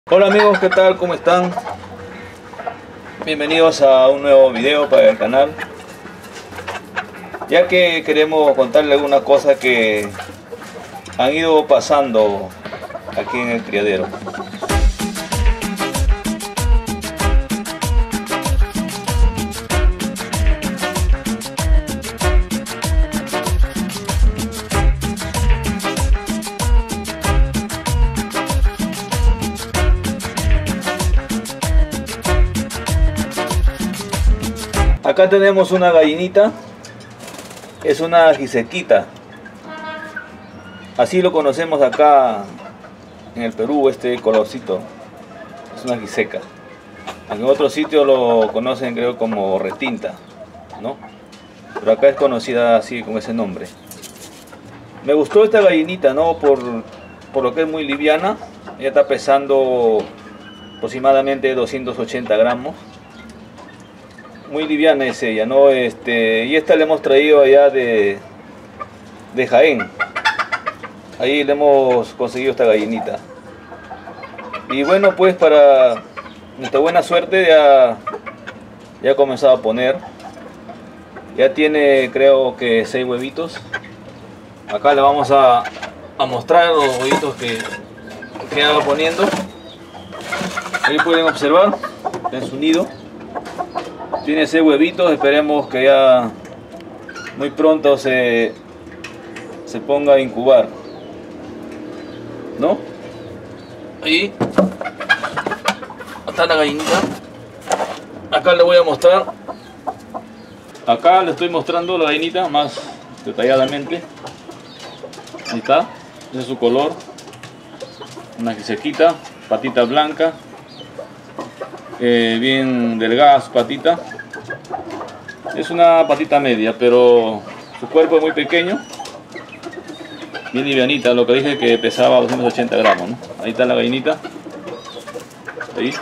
Hola amigos, ¿qué tal? ¿Cómo están? Bienvenidos a un nuevo video para el canal. Ya que queremos contarles algunas cosas que han ido pasando aquí en el criadero. Acá tenemos una gallinita, es una gisequita, así lo conocemos acá en el Perú, este colorcito, es una giseca. En otros sitios lo conocen creo como retinta, ¿no? Pero acá es conocida así con ese nombre. Me gustó esta gallinita, ¿no? Por lo que es muy liviana, ella está pesando aproximadamente 280 gramos. Muy liviana es ella, ¿no? Y esta le hemos traído allá de Jaén. Ahí le hemos conseguido esta gallinita. Y bueno, pues para nuestra buena suerte ya ha comenzado a poner. Ya tiene creo que 6 huevitos. Acá le vamos a mostrar los huevitos que va poniendo. Ahí pueden observar en su nido. Tiene 6 huevitos, esperemos que ya muy pronto se ponga a incubar, ¿no? Ahí está la gallinita. Acá le voy a mostrar. Acá le estoy mostrando la gallinita más detalladamente. Ahí está, ese es su color. Una gisequita, patita blanca. Bien delgada su patita, es una patita media, pero su cuerpo es muy pequeño, bien livianita, lo que dije que pesaba 280 gramos, ¿no? Ahí está la gallinita, ahí.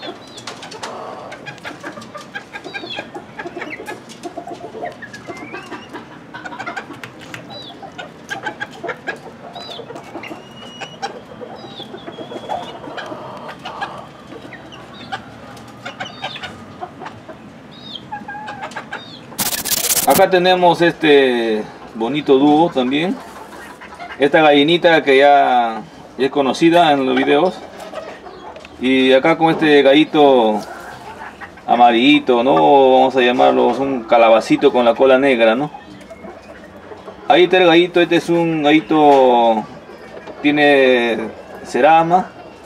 Acá tenemos este bonito dúo también. Esta gallinita que ya es conocida en los videos. Y acá con este gallito amarillito, ¿no? Vamos a llamarlo, es un calabacito con la cola negra, ¿no? Ahí está el gallito, este es un gallito, tiene cerama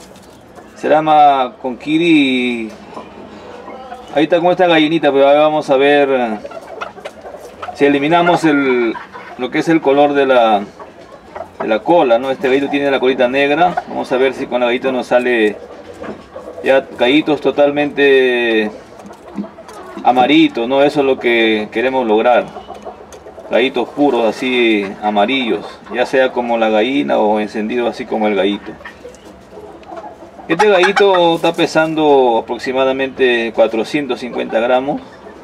con kiri. Ahí está con esta gallinita, pero ahora vamos a ver si eliminamos lo que es el color de la cola, ¿no? Este gallito tiene la colita negra. Vamos a ver si con la gallito nos sale ya gallitos totalmente amarillitos, ¿no? Eso es lo que queremos lograr. Gallitos puros, así amarillos, ya sea como la gallina o encendido así como el gallito. Este gallito está pesando aproximadamente 450 gramos.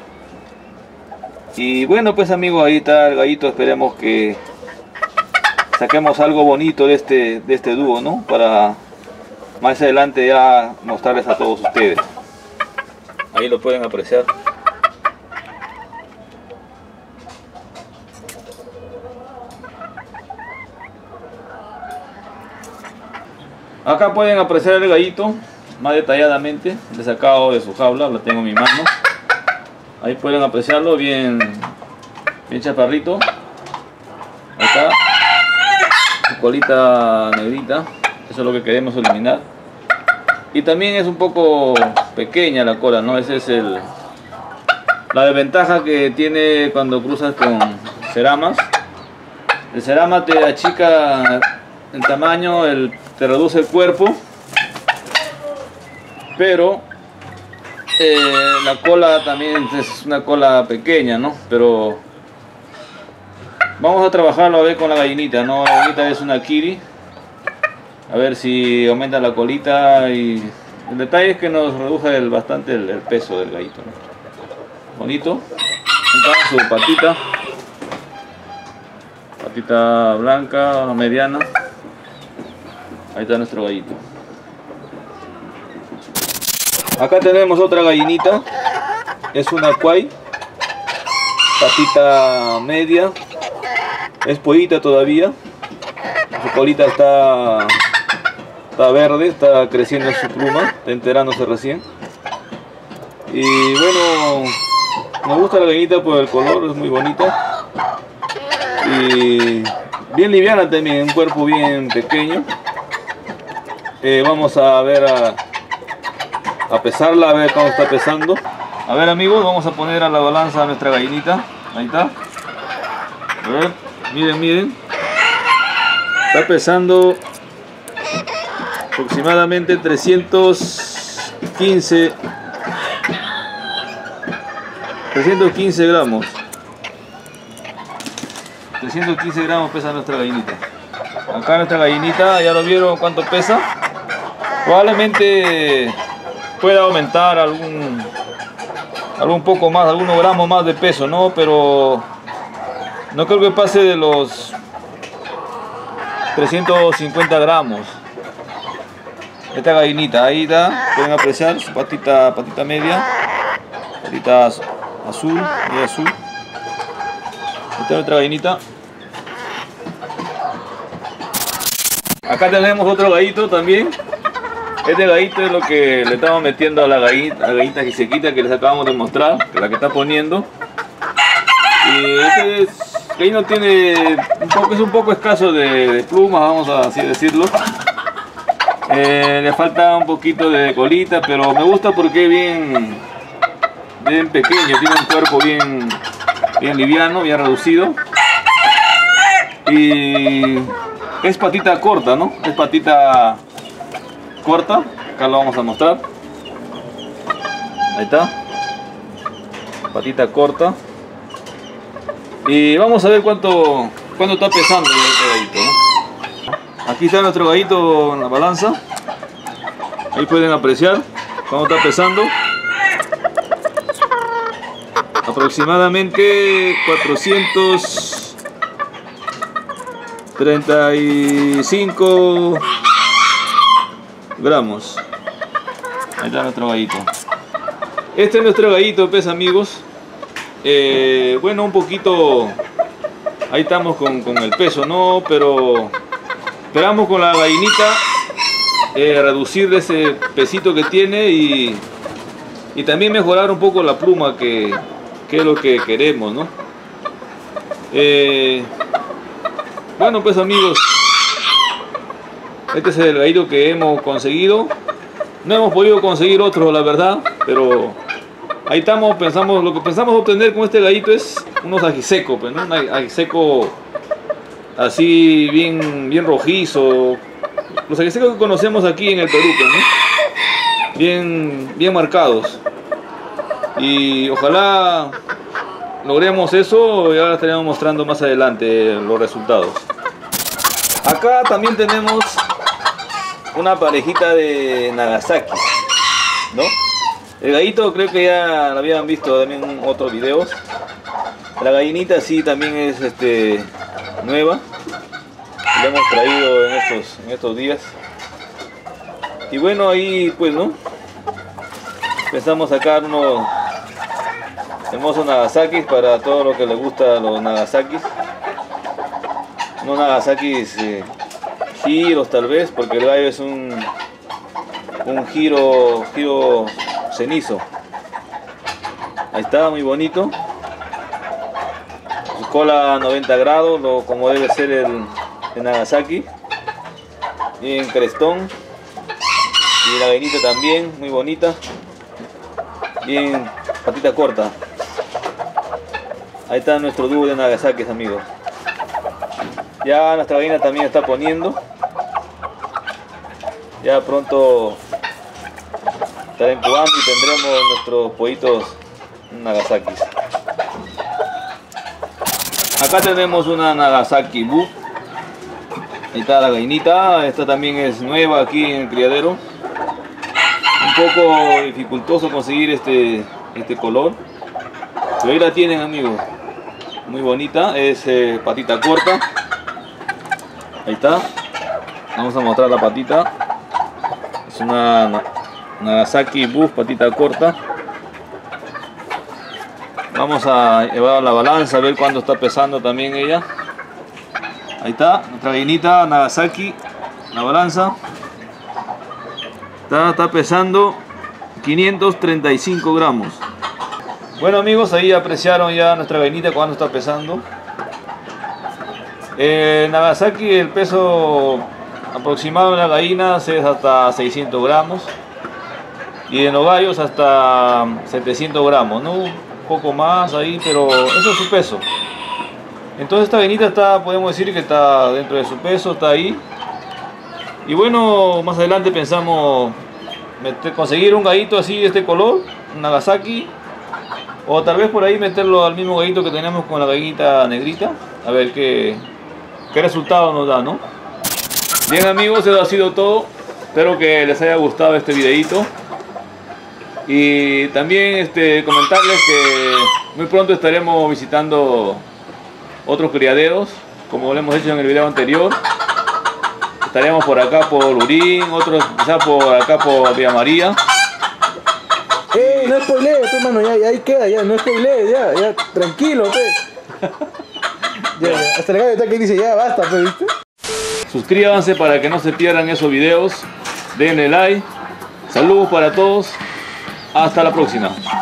Y bueno, pues amigos, ahí está el gallito. Esperemos que saquemos algo bonito de este dúo, ¿no? Para más adelante ya mostrarles a todos ustedes. Ahí lo pueden apreciar. Acá pueden apreciar el gallito más detalladamente, le he sacado de su jaula, lo tengo en mi mano. Ahí pueden apreciarlo bien chaparrito. Ahí está. Su colita negrita. Eso es lo que queremos eliminar. Y también es un poco pequeña la cola, ¿no? Esa es la desventaja que tiene cuando cruzas con ceramas. El cerama te achica el tamaño, te reduce el cuerpo. Pero la cola también es una cola pequeña, ¿no? Pero vamos a trabajarlo a ver con la gallinita, ¿no? La gallinita es una kiri. A ver si aumenta la colita, y el detalle es que nos reduce bastante el peso del gallito, ¿no? Bonito. Acá su patita blanca, mediana. Ahí está nuestro gallito. Acá tenemos otra gallinita, es una cuay, patita media, es pollita todavía, su colita está verde, está creciendo su pluma, está enterándose recién. Y bueno, me gusta la gallinita por el color, es muy bonita y bien liviana también, un cuerpo bien pequeño. Vamos a ver a pesarla, a ver cómo está pesando. A ver amigos, vamos a poner a la balanza a nuestra gallinita. Ahí está. A ver, miren, miren. Está pesando aproximadamente 315 gramos. 315 gramos pesa nuestra gallinita. Acá nuestra gallinita, ya lo vieron cuánto pesa. Probablemente pueda aumentar algún poco más, algunos gramos más de peso, ¿no? Pero no creo que pase de los 350 gramos. Esta gallinita, ahí está, pueden apreciar su patita media, patita azul, media azul. Esta es nuestra gallinita. Acá tenemos otro gallito también. Este gallito es lo que le estamos metiendo a la gallita gisequita que les acabamos de mostrar, que es la que está poniendo. Y este gallino tiene es un poco escaso de plumas, vamos a así decirlo. Le falta un poquito de colita, pero me gusta porque es bien pequeño, tiene un cuerpo bien liviano, bien reducido. Y es patita corta, ¿no? Es patita corta, acá lo vamos a mostrar. Ahí está, patita corta. Y vamos a ver cuánto está pesando este gallito, ¿no? Aquí está nuestro gallito en la balanza. Ahí pueden apreciar cuánto está pesando. Aproximadamente 435 gramos. Ahí está nuestro gallito. Este es nuestro gallito, pues amigos. Bueno, un poquito. Ahí estamos con el peso, ¿no? Pero esperamos con la gallinita reducir ese pesito que tiene y también mejorar un poco la pluma, que es lo que queremos, ¿no? Bueno, pues amigos, este es el gallito que hemos conseguido. No hemos podido conseguir otro, la verdad, pero ahí estamos. Lo que pensamos obtener con este gallito es unos ajisecos, pues, ¿no? Un ajiseco así bien rojizo. Los ajisecos que conocemos aquí en el Perú, pues, ¿no? Bien marcados. Y ojalá logremos eso y ahora estaremos mostrando más adelante los resultados. Acá también tenemos una parejita de Nagasaki, ¿no? El gallito creo que ya lo habían visto también en otros videos. La gallinita sí también es nueva. La hemos traído en estos días. Y bueno, ahí pues, ¿no? Pensamos sacar unos hermosos Nagasakis para todo lo que les gusta los Nagasakis. Unos Nagasakis giros tal vez, porque el gallo es un giro cenizo. Ahí está, muy bonito. Su cola 90 grados, como debe ser el Nagasaki. Bien crestón. Y la gallinita también, muy bonita. Bien patita corta. Ahí está nuestro dúo de Nagasaki, amigos. Ya nuestra gallina también está poniendo. Ya pronto estará incubando y tendremos nuestros pollitos Nagasaki. Acá tenemos una Nagasaki Bu. Ahí está la gallinita. Esta también es nueva aquí en el criadero. Un poco dificultoso conseguir este color, pero ahí la tienen, amigos. Muy bonita, es patita corta. Ahí está. Vamos a mostrar la patita. Es una Nagasaki Buff, patita corta. Vamos a llevar a la balanza a ver cuánto está pesando también ella. Ahí está, nuestra gallinita Nagasaki, la balanza. Está pesando 535 gramos. Bueno amigos, ahí apreciaron ya nuestra gallinita cuánto está pesando. Nagasaki, el peso aproximado de la gallina es hasta 600 gramos. Y en los gallos hasta 700 gramos, ¿no? Un poco más ahí, pero eso es su peso. Entonces esta gallinita está, podemos decir que está dentro de su peso, está ahí. Y bueno, más adelante pensamos conseguir un gallito así de este color, un Nagasaki. O tal vez por ahí meterlo al mismo gallito que tenemos con la gallinita negrita. A ver qué resultado nos da, ¿no? Bien amigos, eso ha sido todo. Espero que les haya gustado este videito. Y también comentarles que muy pronto estaremos visitando otros criaderos, como lo hemos hecho en el video anterior. Estaremos por acá por Urín, otros quizás por acá por Villa María. No spoilees, hermano, ya ahí queda, ya, no spoilees, ya, tranquilo, ya, hasta el gallo está que dice, ya basta, ¿viste? Suscríbanse para que no se pierdan esos videos, denle like, saludos para todos, hasta la próxima.